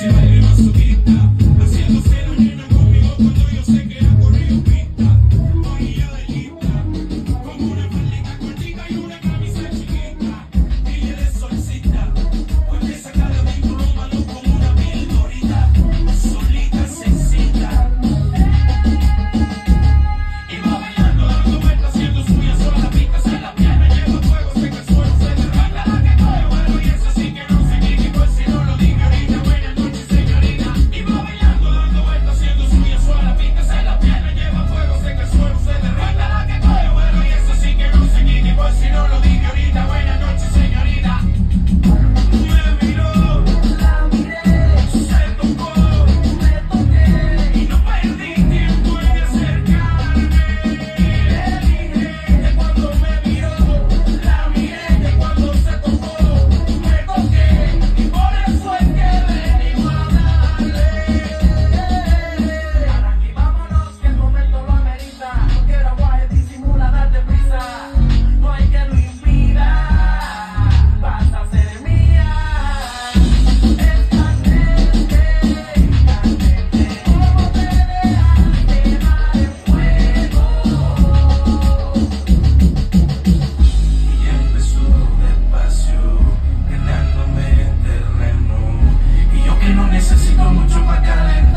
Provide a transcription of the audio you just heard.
sexy, baile masoquista, haciéndose la nena conmigo cuando yo sé que ha corrido pista. Hoy ella de lista, con una faldita cortita y una camisa chiquita. Ella le solicita, pues empieza cada vínculo malo como una pildorita. Solita se excita y va bailando, dando vueltas, haciendo suya sola la pista, se la pierna, lleva fuego, se que el suelo se derrama. La que coge vuelo y eso sí que no se quite, pues si no lo dije ahorita. Buenas noches, señorita. Y va bailando, dando vueltas, haciendo suya sola la pista, se la pierna, lleva fuego, se que el suelo se derrama. La que coge vuelo y eso sí que no se quite, pues si no lo dije ahorita. Buenas noches, señorita. Me miró, la miré, se tocó, me toqué y no perdí tiempo en acercarme. Le dije que cuando me miró, la miré, que cuando se tocó, me toqué y por eso es que venimos a darle. Arranque y vámonos, que el momento lo amerita. No quiero aguaje, disimula, darte prisa. No hay que lo impida, vas a ser mía. Es candente, candente, como te dejas quemar en fuego. Y empezó despacio, ganándome terreno. Y yo que no necesito mucho para calentar.